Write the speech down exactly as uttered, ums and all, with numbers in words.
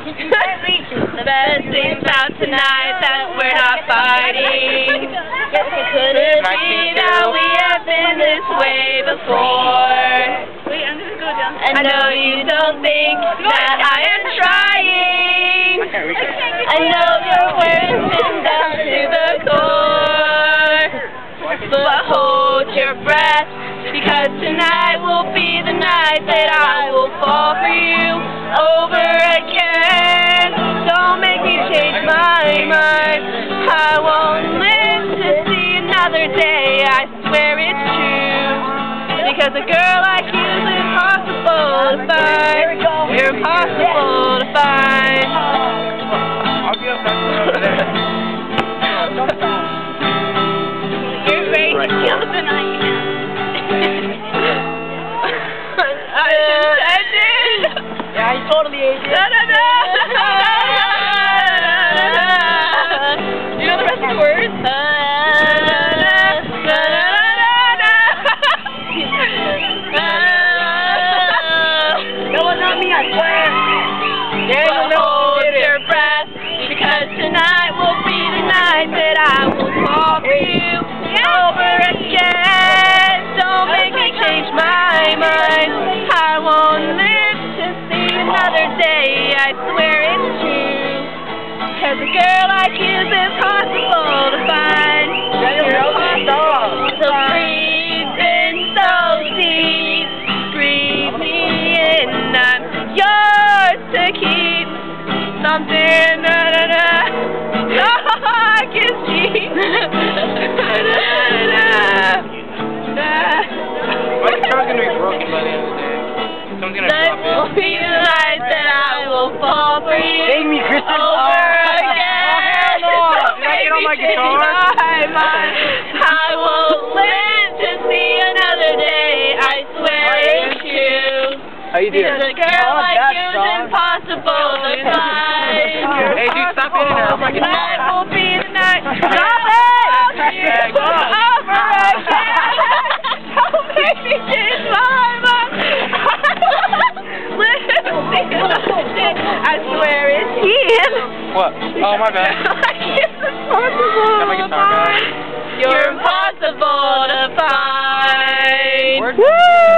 The best thing about tonight that we're not fighting. Could it be that we have been this way before? Wait, I'm gonna go down. I know you don't think that I am trying. I know you're wearing it down to the core. But hold your breath, because tonight will be the night that I will fall for you over again. Don't make me change my mind. I won't live to see another day. I swear it's true. Because a girl like you is impossible to find. You're impossible to find. I'll be up over there. You're ready to kill the night. I did. Yeah, you totally ate it. Da, da, da. Do you know the rest of the words? That was not me, I swear. Yeah, so hold your breath, because tonight will be the night that I will fall for you over again. Don't make me change my mind. I won't live to see another day. I swear it's true. Because a girl like you is impossible to find. You're impossible to breathe in so deep. Breathe me in, I'm yours to keep. Something, da da da. Oh, I can see. Da da da da. My guitar's gonna be broken by the end of the day. Someone's gonna That drop will it. be the night that I will fall for you. Save me, Christina. Over Oh, again. hell no. Don't Did I get on my make me guitar? change my mind. I won't live to see another day. I swear it's true. How you doing? Because a girl Oh, like that you is song. impossible to find. Hey, dude, stop hitting it. Oh my God. Tonight will be the night. Stop it! Yeah, go on. Over again. Don't make me change my mind. I swear it's him. What? Oh, my bad. Like it's impossible Got my to guitar, find. guys. You're impossible to find. Word. Woo!